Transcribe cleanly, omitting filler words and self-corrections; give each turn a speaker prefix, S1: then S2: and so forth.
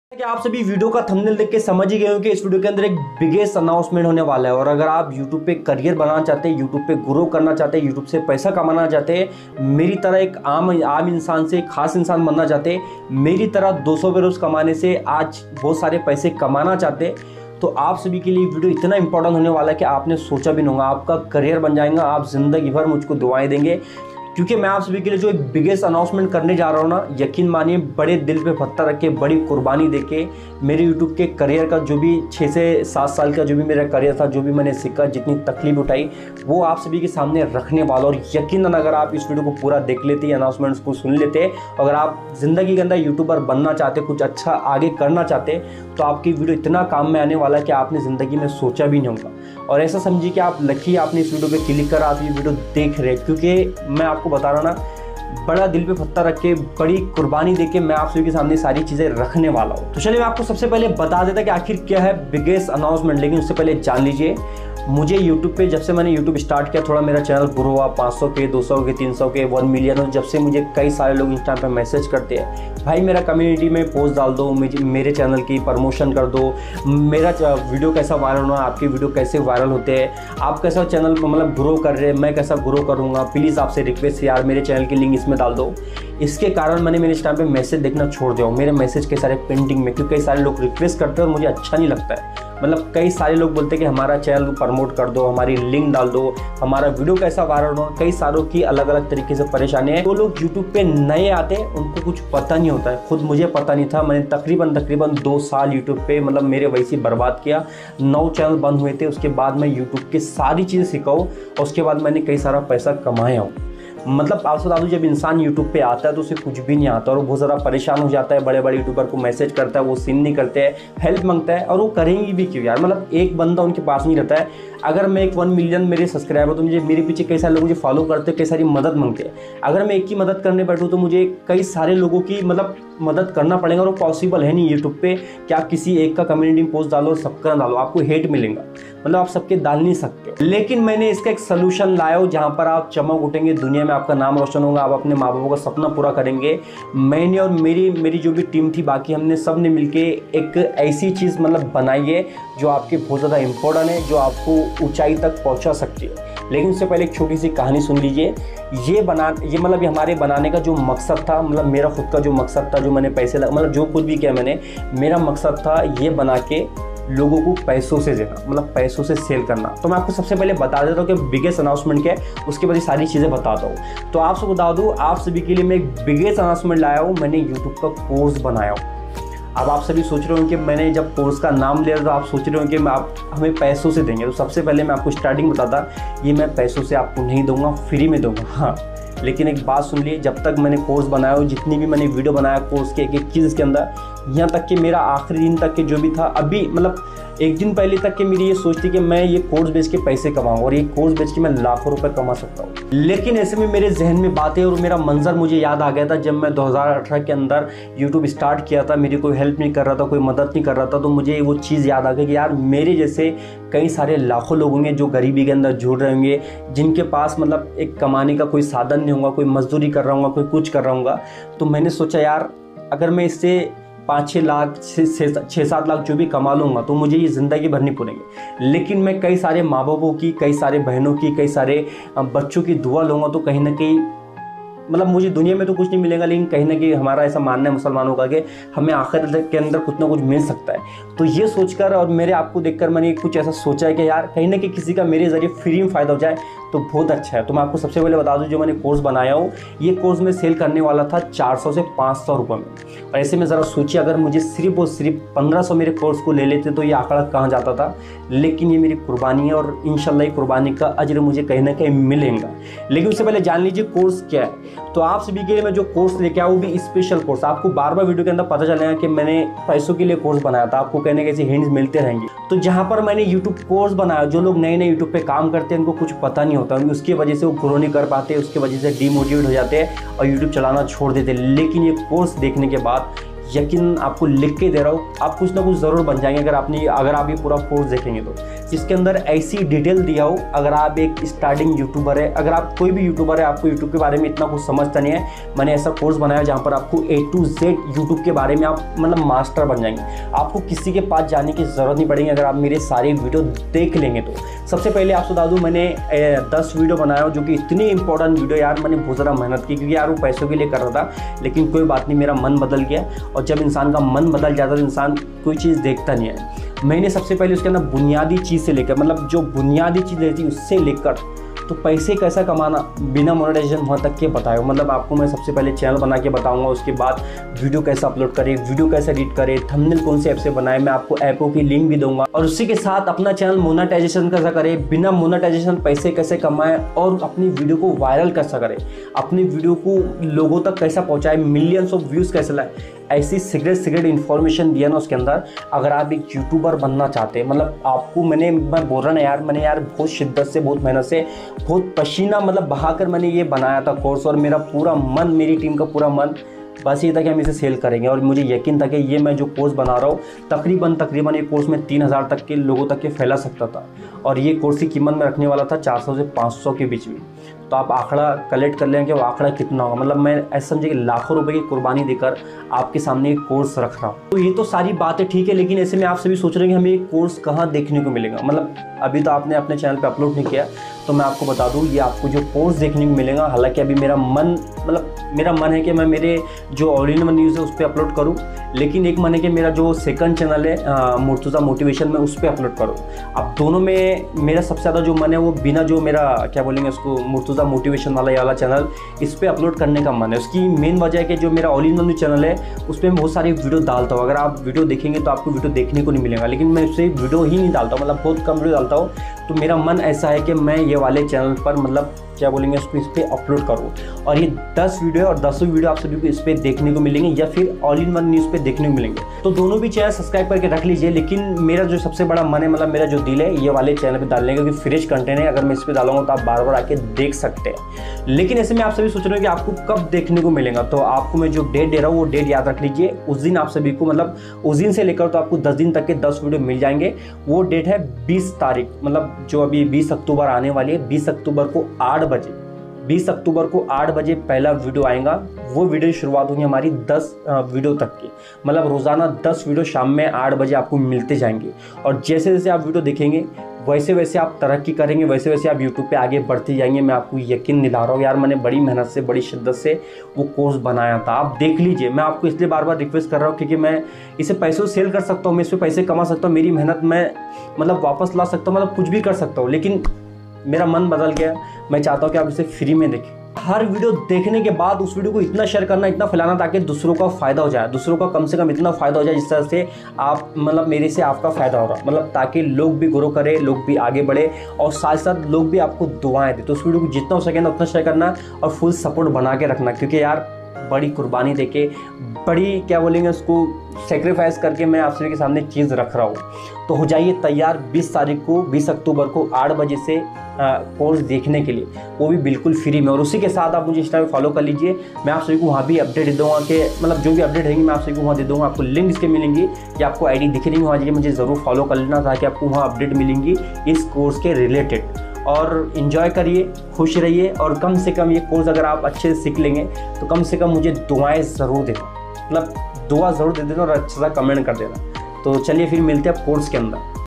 S1: कि आप सभी वीडियो का थंबनेल देख के समझ ही गए हो कि इस वीडियो के अंदर एक बिगेस्ट अनाउंसमेंट होने वाला है। और अगर आप YouTube पे करियर बनाना चाहते हैं, YouTube पे ग्रो करना चाहते हैं, YouTube से पैसा कमाना चाहते हैं, मेरी तरह एक आम इंसान से खास इंसान बनना चाहते हैं, मेरी तरह 200 रोज कमाने से आज बहुत सारे पैसे कमाना चाहते हैं, तो आप सभी के लिए वीडियो इतना इंपॉर्टेंट होने वाला है कि आपने सोचा भी नहीं होगा। आपका करियर बन जाएगा, आप जिंदगी भर मुझको दुआएं देंगे, क्योंकि मैं आप सभी के लिए जो एक बिगेस्ट अनाउंसमेंट करने जा रहा हूँ ना, यकीन मानिए बड़े दिल पे पत्थर रख के, बड़ी कुर्बानी देके मेरे यूट्यूब के करियर का जो भी 6 से 7 साल का जो भी मेरा करियर था, जो भी मैंने सीखा, जितनी तकलीफ उठाई, वो आप सभी के सामने रखने वाला। और यकीनन अगर आप इस वीडियो को पूरा देख लेते, अनाउंसमेंट्स को सुन लेते, अगर आप ज़िंदगी के अंदर यूट्यूबर बनना चाहते, कुछ अच्छा आगे करना चाहते, तो आपकी वीडियो इतना काम में आने वाला है कि आपने ज़िंदगी में सोचा भी नहीं होगा। और ऐसा समझिए कि आप लकी, आपने इस वीडियो पे क्लिक कर आप ये वीडियो देख रहे हैं, क्योंकि मैं आपको बता रहा ना, बड़ा दिल पे पत्थर रख के, बड़ी कुर्बानी देके मैं आप सभी के सामने सारी चीज़ें रखने वाला हूँ। तो चलिए मैं आपको सबसे पहले बता देता कि आखिर क्या है बिगेस्ट अनाउंसमेंट। लेकिन उससे पहले जान लीजिए, मुझे YouTube पे जब से मैंने YouTube स्टार्ट किया, थोड़ा मेरा चैनल ग्रो हुआ, 500 के, 200 के, 300 के, 1 मिलियन। और जब से मुझे कई सारे लोग इंस्टाग्राम पे मैसेज करते हैं, भाई मेरा कम्युनिटी में पोस्ट डाल दो, मेरे चैनल की प्रमोशन कर दो, मेरा वीडियो कैसा वायरल होना, आपके वीडियो कैसे वायरल होते हैं, आप कैसा चैनल मतलब ग्रो कर रहे हैं, मैं कैसा ग्रो करूँगा, प्लीज़ आपसे रिक्वेस्ट यार मेरे चैनल की लिंक इसमें डाल दो। इसके कारण मैंने मेरे इंस्टाग्राम पे मैसेज देखना छोड़ दिया। मेरे मैसेज कई सारे पेंडिंग में, क्योंकि कई सारे लोग रिक्वेस्ट करते हैं और मुझे अच्छा नहीं लगता है। मतलब कई सारे लोग बोलते हैं कि हमारा चैनल प्रमोट कर दो, हमारी लिंक डाल दो, हमारा वीडियो कैसा वायरल हो। कई सारों की अलग अलग तरीके से परेशानी है। वो लोग यूट्यूब पे नए आते हैं, उनको कुछ पता नहीं होता है। खुद मुझे पता नहीं था। मैंने तकरीबन 2 साल यूट्यूब पे मतलब मेरे वैसे बर्बाद किया। 9 चैनल बंद हुए थे। उसके बाद मैं यूट्यूब की सारी चीज़ें सीखा हूँ और उसके बाद मैंने कई सारा पैसा कमाया हूँ। मतलब आपसे बता दूं, जब इंसान यूट्यूब पे आता है तो उसे कुछ भी नहीं आता और वो बहुत ज़्यादा परेशान हो जाता है। बड़े बड़े यूट्यूबर को मैसेज करता है, वो सीन नहीं करते हैं, हेल्प मांगता है, और वो करेंगे भी क्यों यार। मतलब एक बंदा उनके पास नहीं रहता है। अगर मैं एक 1 मिलियन मेरे सब्सक्राइबर, तो मुझे मेरे पीछे कई सारे लोग मुझे फॉलो करते हैं, कई सारी मदद मांगते हैं। अगर मैं एक की मदद करने बैठूँ तो मुझे कई सारे लोगों की मतलब मदद करना पड़ेगा, और वो पॉसिबल है नहीं यूट्यूब पे कि आप किसी एक का कम्युनिटी में पोस्ट डालो और सबका डालो, आपको हेट मिलेगा। मतलब आप सबके डाल नहीं सकते हो। लेकिन मैंने इसका एक सोल्यूशन लाया हो जहाँ पर आप चमक उठेंगे, दुनिया में आपका नाम रोशन होगा, आप अपने माँ बापों का सपना पूरा करेंगे। मैंने और मेरी जो भी टीम थी, बाकी हमने सब ने मिलके एक ऐसी चीज़ मतलब बनाई है जो आपके बहुत ज़्यादा इम्पोर्टेंट है, जो आपको ऊंचाई तक पहुंचा सकती है। लेकिन उससे पहले एक छोटी सी कहानी सुन लीजिए। ये मतलब ये हमारे बनाने का जो मकसद था, मतलब मेरा खुद का जो मकसद था, जो मैंने पैसे मतलब जो कुछ भी किया मैंने, मेरा मकसद था ये बना के लोगों को पैसों से देना, मतलब पैसों से सेल करना। तो मैं आपको सबसे पहले बता देता हूँ कि बिगेस्ट अनाउंसमेंट क्या है, उसके बाद ये सारी चीज़ें बताता हूँ। तो आपसे बता दूँ, आप सभी के लिए मैं एक बिगेस्ट अनाउंसमेंट लाया हूँ। मैंने यूट्यूब का कोर्स बनाया हूँ। अब आप सभी सोच रहे हो कि मैंने जब कोर्स का नाम लिया तो आप सोच रहे हो कि आप हमें पैसों से देंगे। तो सबसे पहले मैं आपको स्टार्टिंग बताता, ये मैं पैसों से आपको नहीं दूंगा, फ्री में दूंगा। हाँ, लेकिन एक बात सुन लीजिए, जब तक मैंने कोर्स बनाया हो, जितनी भी मैंने वीडियो बनाया कोर्स के एक चीज़ के अंदर, यहाँ तक कि मेरा आखिरी दिन तक के जो भी था, अभी मतलब एक दिन पहले तक के मेरी ये सोच थी कि मैं ये कोर्स बेच के पैसे कमाऊँ और ये कोर्स बेच के मैं लाखों रुपए कमा सकता हूँ। लेकिन ऐसे में मेरे जहन में बातें और मेरा मंजर मुझे याद आ गया था, जब मैं 2018 के अंदर यूट्यूब स्टार्ट किया था, मेरी कोई हेल्प नहीं कर रहा था, कोई मदद नहीं कर रहा था। तो मुझे वो चीज़ याद आ गई कि यार मेरे जैसे कई सारे लाखों लोग होंगे जो गरीबी के अंदर जुड़ रहे होंगे, जिनके पास मतलब एक कमाने का कोई साधन नहीं होगा, कोई मजदूरी कर रहा होगा, कोई कुछ कर रहा होगा। तो मैंने सोचा यार अगर मैं इससे 5-6 लाख 6-7 लाख जो भी कमा लूँगा तो मुझे ये ज़िंदगी भर नहीं पूरेंगे। लेकिन मैं कई सारे माँ बापों की, कई सारे बहनों की, कई सारे बच्चों की दुआ लूँगा तो कहीं ना कहीं मतलब मुझे दुनिया में तो कुछ नहीं मिलेगा, लेकिन कहीं ना कहीं हमारा ऐसा मानना है मुसलमानों का कि हमें आखिरत के अंदर कुछ ना कुछ मिल सकता है। तो ये सोचकर और मेरे आपको देखकर मैंने कुछ ऐसा सोचा है कि यार कहीं ना कहीं किसी का मेरे ज़रिए फ्री में फ़ायदा हो जाए तो बहुत अच्छा है। तो मैं आपको सबसे पहले बता दूं, जो मैंने कोर्स बनाया हूँ, ये कोर्स में सेल करने वाला था 400 से 500 रुपये में। और ऐसे में ज़रा सोचिए, अगर मुझे सिर्फ और सिर्फ 1500 मेरे कोर्स को ले लेते तो ये आंकड़ा कहाँ जाता था। लेकिन ये मेरी कुर्बानी है और इंशाल्लाह कुर्बानी का अजर मुझे कहीं ना कहीं मिलेगा। लेकिन उससे पहले जान लीजिए कोर्स क्या है। तो आप सभी के लिए मैं जो कोर्स लेके आया वो भी स्पेशल कोर्स। आपको बार बार वीडियो के अंदर पता चलेगा कि मैंने पैसों के लिए कोर्स बनाया था, आपको कहने के ऐसे हिंट्स मिलते रहेंगे। तो जहाँ पर मैंने यूट्यूब कोर्स बनाया, जो लोग नए नए यूट्यूब पे काम करते हैं उनको कुछ पता नहीं होता, उसकी वजह से वो ग्रो नहीं कर पाते, उसकी वजह से डीमोटिवेट हो जाते हैं और यूट्यूब चलाना छोड़ देते हैं। लेकिन ये कोर्स देखने के बाद यकीन आपको लिख के दे रहा हूँ, आप कुछ ना कुछ ज़रूर बन जाएंगे अगर आप ये पूरा कोर्स देखेंगे तो। इसके अंदर ऐसी डिटेल दिया हो, अगर आप एक स्टार्टिंग यूट्यूबर है, अगर आप कोई भी यूट्यूबर है, आपको यूट्यूब के बारे में इतना कुछ समझता नहीं है, मैंने ऐसा कोर्स बनाया जहाँ पर आपको A to Z यूट्यूब के बारे में आप मतलब मास्टर बन जाएंगे। आपको किसी के पास जाने की ज़रूरत नहीं पड़ेगी अगर आप मेरे सारे वीडियो देख लेंगे तो। सबसे पहले आपसे बता दूँ, मैंने 10 वीडियो बनाया जो कि इतनी इंपॉर्टेंट वीडियो, यार मैंने बहुत ज़्यादा मेहनत की, क्योंकि यार वो पैसों के लिए कर रहा था, लेकिन कोई बात नहीं, मेरा मन बदल गया। और जब इंसान का मन बदल जाता है तो इंसान कोई चीज़ देखता नहीं है। मैंने सबसे पहले उसके अंदर बुनियादी चीज़ से लेकर, मतलब जो बुनियादी चीज़ रहती है उससे लेकर तो पैसे कैसा कमाना बिना मोनेटाइजेशन वहाँ तक के बताया। मतलब आपको मैं सबसे पहले चैनल बना के बताऊंगा, उसके बाद वीडियो कैसे अपलोड करें, वीडियो कैसे एडिट करें, थंबनेल कौन से ऐप से बनाए, मैं आपको ऐपों की लिंक भी दूंगा। और उसी के साथ अपना चैनल मोनेटाइजेशन कैसा करें, बिना मोनेटाइजेशन पैसे कैसे कमाएं, और अपनी वीडियो को वायरल कैसा करें, अपनी वीडियो को लोगों तक कैसा पहुँचाए, मिलियंस ऑफ व्यूज़ कैसे लाए, ऐसी सीक्रेट इन्फॉर्मेशन दिया ना उसके अंदर। अगर आप एक यूट्यूबर बनना चाहते हैं, मतलब आपको मैं बोल रहा ना यार, मैंने यार बहुत शिद्दत से, बहुत मेहनत से, बहुत पसीना मतलब बहाकर मैंने ये बनाया था कोर्स। और मेरा पूरा मन, मेरी टीम का पूरा मन बस ये था कि हम इसे सेल करेंगे। और मुझे यकीन था कि ये मैं जो कोर्स बना रहा हूँ तकरीबन ये कोर्स में 3000 तक के लोगों तक के फैला सकता था। और ये कोर्स की कीमत में रखने वाला था 400 से 500 के बीच में। तो आप आंकड़ा कलेक्ट कर लें कि वो आंकड़ा कितना होगा। मतलब मैं ऐसा समझे कि लाखों रुपए की कुर्बानी देकर आपके सामने एक कोर्स रख रहा हूँ। तो ये तो सारी बातें ठीक है, लेकिन ऐसे में आप सभी सोच रहे हैं कि हमें एक कोर्स कहाँ देखने को मिलेगा। मतलब अभी तो आपने अपने चैनल पे अपलोड नहीं किया, तो मैं आपको बता दूँ, ये आपको जो कोर्स देखने को मिलेगा, हालांकि अभी मेरा मन है कि मैं मेरे जो ऑल इन वन न्यूज़ है उस पर अपलोड करूँ, लेकिन एक मन है कि मेरा जो सेकंड चैनल है मुर्तुज़ा मोटिवेशन में, उस पर अपलोड करूँ। अब दोनों में मेरा सबसे ज़्यादा जो मन है वो बिना जो मेरा क्या बोलेंगे उसको मुर्तुज़ा मोटिवेशन वाला चैनल, इस पर अपलोड करने का मन है। उसकी मेन वजह है कि जो मेरा ऑल इन वन चैनल है उस पर मैं बहुत सारी वीडियो डालता हूँ। अगर आप वीडियो देखेंगे तो आपको वीडियो देखने को नहीं मिलेगा, लेकिन मैं उससे वीडियो ही नहीं डालता हूँ, मतलब बहुत कम वीडियो डालता हूँ। तो मेरा मन ऐसा है कि मैं ये वाले चैनल पर मतलब क्या बोलेंगे उसको इस पर अपलोड करूँ। और ये 10 वीडियो और 10 वीडियो आप सभी को इस पर देखने को मिलेंगे, या फिर ऑल इन वन न्यूज़ पे देखने को मिलेंगे। तो दोनों भी चैनल सब्सक्राइब करके रख लीजिए। लेकिन मेरा जो सबसे बड़ा मन है, मतलब मेरा जो दिल है, ये वाले चैनल पे डालने का, क्योंकि फ्रेश कंटेंट है। अगर मैं इस पर डालूंगा तो आप बार बार आके देख सकते हैं। लेकिन ऐसे में आप सभी सोच रहे हो कि आपको कब देखने को मिलेगा, तो आपको मैं जो डेट दे रहा हूँ वो डेट याद रख लीजिए। उस दिन आप सभी को, मतलब उस दिन से लेकर तो आपको 10 दिन तक के 10 वीडियो मिल जाएंगे। वो डेट है 20 तारीख, मतलब जो अभी 20 अक्टूबर आने वाली है। 20 अक्टूबर को 8 बजे पहला वीडियो आएगा। वो वीडियो की शुरुआत होगी हमारी 10 वीडियो तक की, मतलब रोज़ाना 10 वीडियो शाम में 8 बजे आपको मिलते जाएंगे। और जैसे जैसे आप वीडियो देखेंगे वैसे वैसे आप तरक्की करेंगे, वैसे वैसे आप यूट्यूब पे आगे बढ़ते जाएंगे। मैं आपको यकीन दिला रहा हूँ यार, मैंने बड़ी मेहनत से, बड़ी शिद्दत से वो कोर्स बनाया था। आप देख लीजिए। मैं आपको इसलिए बार बार रिक्वेस्ट कर रहा हूँ क्योंकि मैं इसे पैसों सेल कर सकता हूँ, मैं इस पर पैसे कमा सकता हूँ, मेरी मेहनत मैं मतलब वापस ला सकता हूँ, मतलब कुछ भी कर सकता हूँ। लेकिन मेरा मन बदल गया। मैं चाहता हूँ कि आप इसे फ्री में देखें। हर वीडियो देखने के बाद उस वीडियो को इतना शेयर करना, इतना फैलाना, ताकि दूसरों का फ़ायदा हो जाए, दूसरों का कम से कम इतना फ़ायदा हो जाए जिस तरह से आप मतलब मेरे से आपका फ़ायदा हो रहा, मतलब ताकि लोग भी ग्रो करें, लोग भी आगे बढ़े, और साथ साथ लोग भी आपको दुआएं दें। तो उस वीडियो को जितना हो सके ना उतना शेयर करना, और फुल सपोर्ट बना के रखना, क्योंकि यार बड़ी कुर्बानी देके, बड़ी क्या बोलेंगे उसको, सेक्रीफाइस करके मैं आप सभी के सामने चीज़ रख रहा हूँ। तो हो जाइए तैयार 20 तारीख को, 20 अक्टूबर को 8 बजे से कोर्स देखने के लिए, वो भी बिल्कुल फ्री में। और उसी के साथ आप मुझे इंस्टा पे फॉलो कर लीजिए। मैं आप सभी को वहाँ भी अपडेट दे दूँगा कि मतलब जो भी अपडेट रहेंगी मैं आप सभी को वहाँ दे दूँगा। आपको लिंक इसके मिलेंगी, या आपको आईडी दिख रही है वहाँ जाइए, मुझे ज़रूर फॉलो कर लेना, ताकि आपको वहाँ अपडेट मिलेंगी इस कोर्स के रिलेटेड। और इन्जॉय करिए, खुश रहिए, और कम से कम ये कोर्स अगर आप अच्छे से सीख लेंगे तो कम से कम मुझे दुआएं ज़रूर देना, मतलब दुआ ज़रूर दे देना, और अच्छा सा कमेंट कर देना। तो चलिए फिर मिलते हैं कोर्स के अंदर।